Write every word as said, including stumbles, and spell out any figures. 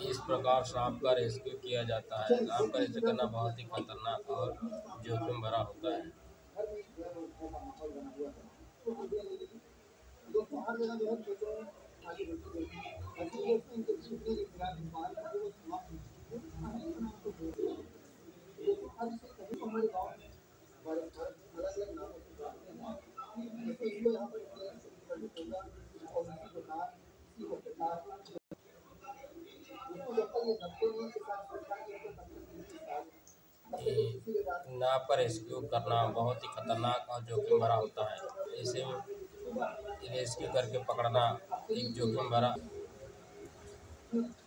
इस प्रकार सांप का रेस्क्यू किया जाता है। सांप का रेस्क्यू करना बहुत ही खतरनाक और जोखिम भरा होता है। नाव का रेस्क्यू करना बहुत ही खतरनाक और जोखिम भरा होता है। इसे रेस्क्यू करके पकड़ना एक जोखिम भरा